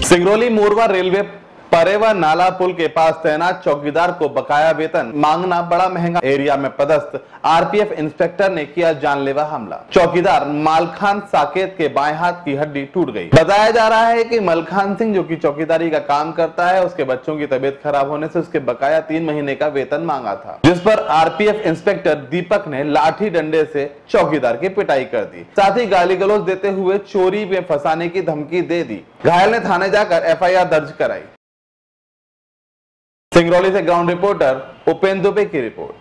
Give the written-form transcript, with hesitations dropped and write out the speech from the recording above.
Singrauli Morwa railway परेवा नाला पुल के पास तैनात चौकीदार को बकाया वेतन मांगना बड़ा महंगा। एरिया में पदस्थ आरपीएफ इंस्पेक्टर ने किया जानलेवा हमला। चौकीदार मालखान साकेत के बाएं हाथ की हड्डी टूट गई। बताया जा रहा है कि मलखान सिंह, जो कि चौकीदारी का काम करता है, उसके बच्चों की तबीयत खराब होने से उसके बकाया 3 महीने का वेतन मांगा था, जिस पर आरपीएफ इंस्पेक्टर दीपक ने लाठी डंडे से चौकीदार की पिटाई कर दी। साथ ही गाली गलौज देते हुए चोरी में फंसाने की धमकी दे दी। घायल ने थाने जाकर एफआईआर दर्ज कराई। सिंगरौली से ग्राउंड रिपोर्टर उपेंद्र दुबे की रिपोर्ट।